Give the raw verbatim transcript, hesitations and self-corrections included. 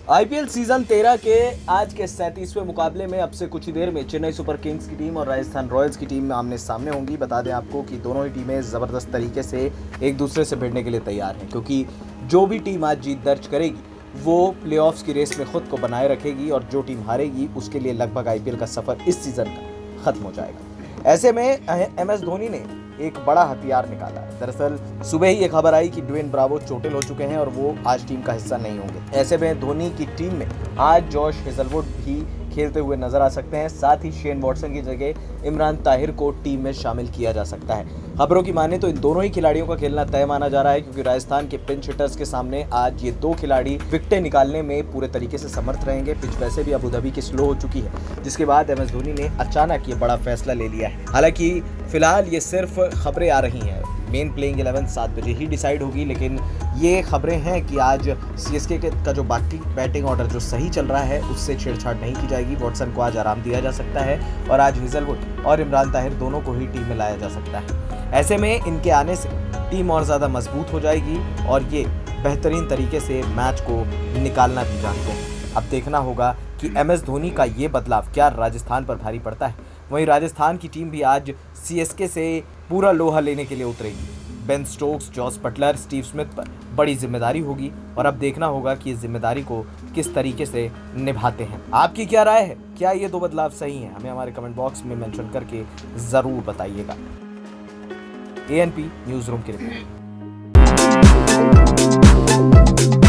IPL season तेरह के आज के सैंतीसवें मुकाबले में अब से कुछ ही देर में चेन्नई सुपर किंग्स की टीम और राजस्थान रॉयल्स की टीम आमने सामने होंगी। बता दें आपको कि दोनों ही टीमें ज़बरदस्त तरीके से एक दूसरे से भिड़ने के लिए तैयार हैं, क्योंकि जो भी टीम आज जीत दर्ज करेगी वो प्लेऑफ्स की रेस में खुद को बनाए रखेगी और जो टीम हारेगी उसके लिए लगभग आईपीएल का सफर इस सीजन का खत्म हो जाएगा। ऐसे में एम एस धोनी ने एक बड़ा हथियार निकाला है। दरअसल सुबह ही ये खबर आई कि ड्वेन ब्रावो चोटिल हो चुके हैं और वो आज टीम का हिस्सा नहीं होंगे। ऐसे में धोनी की टीम में आज जॉश हेजलवुड भी खेलते हुए नजर आ सकते हैं। साथ ही शेन वॉटसन की जगह इमरान ताहिर को टीम में शामिल किया जा सकता है। खबरों की माने तो इन दोनों ही खिलाड़ियों का खेलना तय माना जा रहा है, क्योंकि राजस्थान के पिंच हिटर्स के सामने आज ये दो खिलाड़ी विकेटें निकालने में पूरे तरीके से समर्थ रहेंगे। पिच वैसे भी अबू धाबी की स्लो हो चुकी है, जिसके बाद एम एस धोनी ने अचानक ये बड़ा फैसला ले लिया है। हालांकि फिलहाल ये सिर्फ खबरें आ रही हैं, मेन प्लेइंग इलेवन सात बजे ही डिसाइड होगी, लेकिन ये खबरें हैं कि आज सीएसके का जो बाकी बैटिंग ऑर्डर जो सही चल रहा है उससे छेड़छाड़ नहीं की जाएगी। वॉटसन को आज आराम दिया जा सकता है और आज हेजलवुड और इमरान ताहिर दोनों को ही टीम में लाया जा सकता है। ऐसे में इनके आने से टीम और ज़्यादा मजबूत हो जाएगी और ये बेहतरीन तरीके से मैच को निकालना भी जानते हैं। अब देखना होगा कि एम एस धोनी का ये बदलाव क्या राजस्थान पर भारी पड़ता है। वहीं राजस्थान की टीम भी आज सीएसके से पूरा लोहा लेने के लिए उतरेगी। Ben Stokes, Jos Buttler, Steve Smith पर बड़ी जिम्मेदारी होगी और अब देखना होगा कि इस जिम्मेदारी को किस तरीके से निभाते हैं। आपकी क्या राय है? क्या ये दो बदलाव सही हैं? हमें हमारे कमेंट बॉक्स में मेंशन करके ज़रूर बताइएगा। एएनपी न्यूज़ रूम के रिपोर्ट।